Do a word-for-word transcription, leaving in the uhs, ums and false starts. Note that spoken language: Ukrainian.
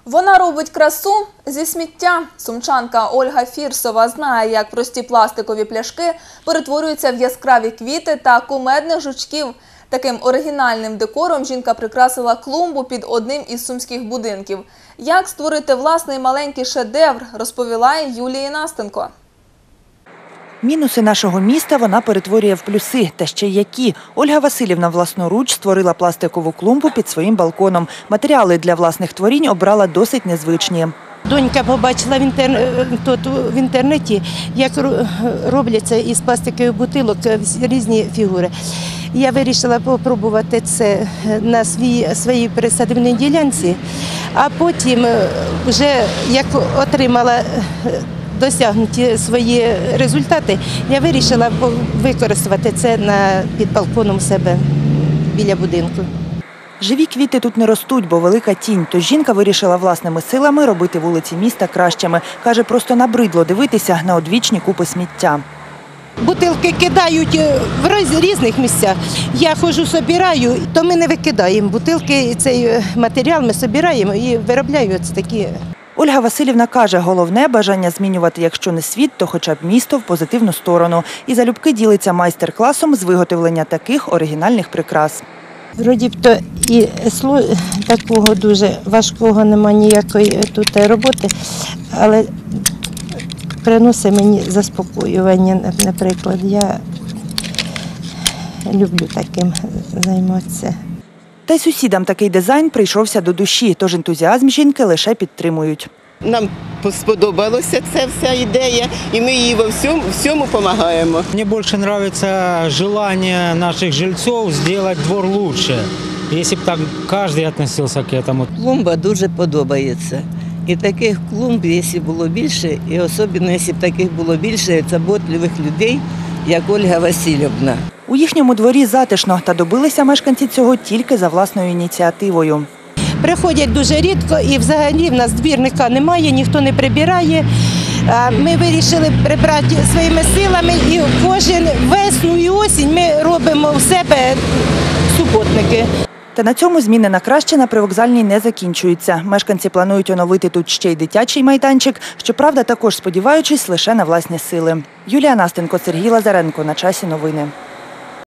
Вона робить красу зі сміття. Сумчанка Ольга Фірсова знає, як прості пластикові пляшки перетворюються в яскраві квіти та кумедних жучків. Таким оригінальним декором жінка прикрасила клумбу під одним із сумських будинків. Як створити власний маленький шедевр, розповіла Юлія Настенко. Мінуси нашого міста вона перетворює в плюси. Та ще які. Ольга Василівна власноруч створила пластикову клумбу під своїм балконом. Матеріали для власних творінь обрала досить незвичні. Донька побачила в, інтер... тут, в інтернеті, як робляться із пластикових бутилок різні фігури. Я вирішила спробувати це на свій, своїй присадибній ділянці, а потім, вже як отримала досягнуті свої результати, я вирішила використати це на, під балконом себе біля будинку. Живі квіти тут не ростуть, бо велика тінь. Тож жінка вирішила власними силами робити вулиці міста кращими. Каже, просто набридло дивитися на одвічні купи сміття. Бутилки кидають в різних місцях. Я ходжу, збираю, то ми не викидаємо. Бутилки, цей матеріал ми збираємо і виробляємо такі. Ольга Василівна каже, головне – бажання змінювати, якщо не світ, то хоча б місто в позитивну сторону. І залюбки ділиться майстер-класом з виготовлення таких оригінальних прикрас. Вроді б то і такого дуже важкого немає ніякої тут роботи, але приносить мені заспокоювання, наприклад. Я люблю таким займатися. Та й сусідам такий дизайн прийшовся до душі, тож ентузіазм жінки лише підтримують. Нам сподобалася ця вся ідея, і ми їй во всьому, всьому допомагаємо. Мені більше подобається бажання наших жильців зробити двор краще. Якщо б так кожен відносився до цього. Клумба дуже подобається. І таких клумб, якщо було більше, і особливо, якщо б таких було більше заботливих людей, як Ольга Васильівна. У їхньому дворі затишно, та добилися мешканці цього тільки за власною ініціативою. Приходять дуже рідко і взагалі в нас двірника немає, ніхто не прибирає. Ми вирішили прибрати своїми силами і кожен весну і осінь ми робимо в себе суботники. Та на цьому зміни на краще на Привокзальній не закінчуються. Мешканці планують оновити тут ще й дитячий майданчик, щоправда, також сподіваючись лише на власні сили. Юлія Настенко, Сергій Лазаренко. На часі новини.